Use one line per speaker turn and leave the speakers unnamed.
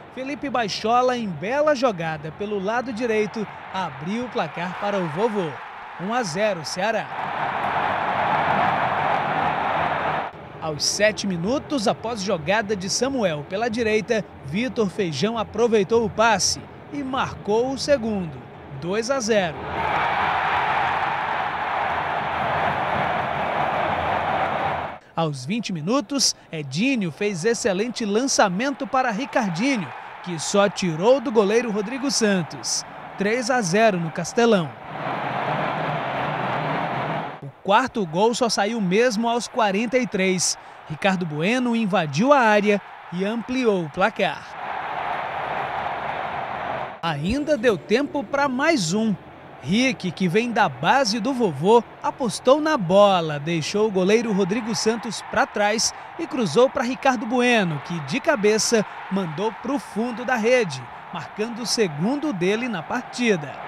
Felipe Baixola, em bela jogada pelo lado direito, abriu o placar para o Vovô. 1-0 Ceará. Aos 7 minutos, após jogada de Samuel pela direita, Vitor Feijão aproveitou o passe e marcou o segundo, 2-0. Aos 20 minutos, Edinho fez excelente lançamento para Ricardinho, que só tirou do goleiro Rodrigo Santos. 3-0 no Castelão. O quarto gol só saiu mesmo aos 43. Ricardo Bueno invadiu a área e ampliou o placar. Ainda deu tempo para mais um. Rick, que vem da base do Vovô, apostou na bola, deixou o goleiro Rodrigo Santos para trás e cruzou para Ricardo Bueno, que de cabeça mandou para o fundo da rede, marcando o segundo dele na partida.